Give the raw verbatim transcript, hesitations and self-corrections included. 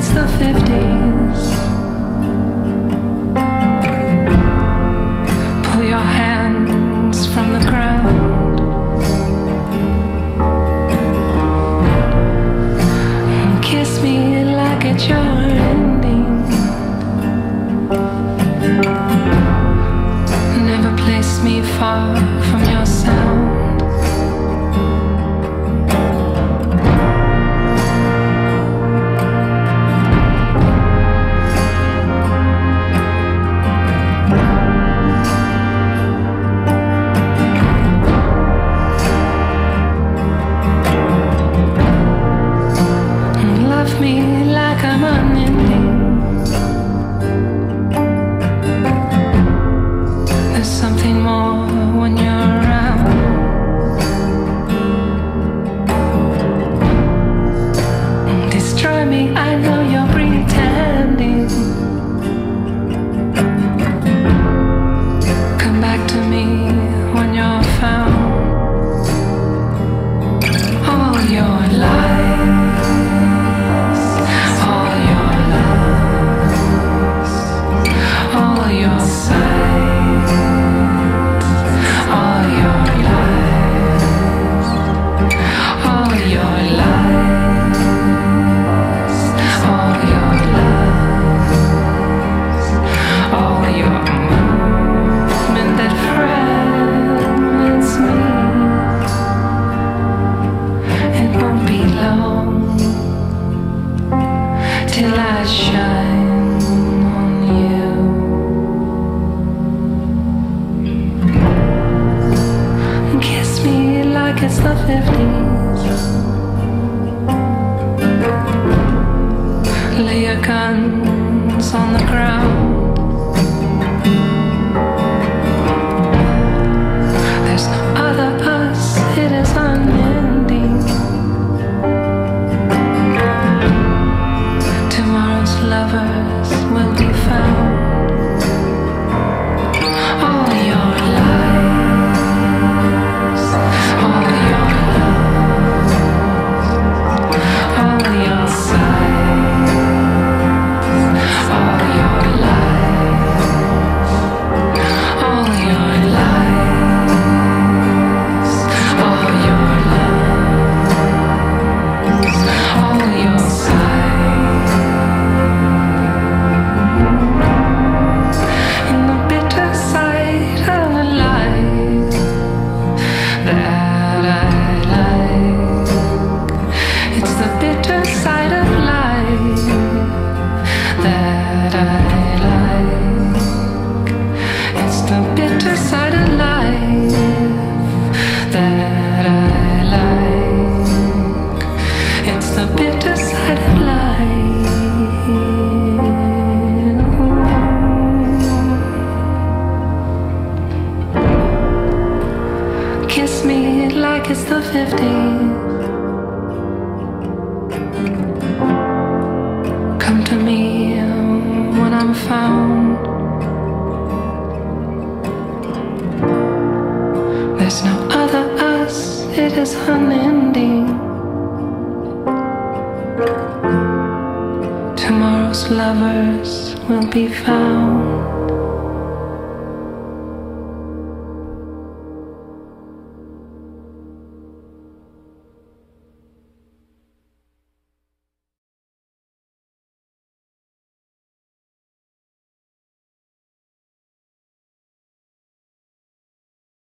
it's the fifties. Pull your hands from the ground and kiss me like it's your ending. Never place me far from your sound. Love me like I'm unending. There's something more when you're around. Destroy me, I know you're pretending. Come back to me when you're found. All your life, all your lies, all your sights, all your lies, all your lies, all your lies, all your movement that fragments me. It won't be long till I shine on you. Kiss me like it's the fifties. Lay your guns on the ground. There's no other us, it is unending. Tomorrow's lovers will be found. All your lies, all your lies, all your sighs, all your lies, all your lies, all your lies, all your sighs. In the bitter side of life that I like, it's the bitter side of life that I like. It's the bitter side of life that I like. It's the bitter side of life. Kiss me like it's the fifties. Come to me when I'm found. There's no other us, it is unending. Tomorrow's lovers will be found.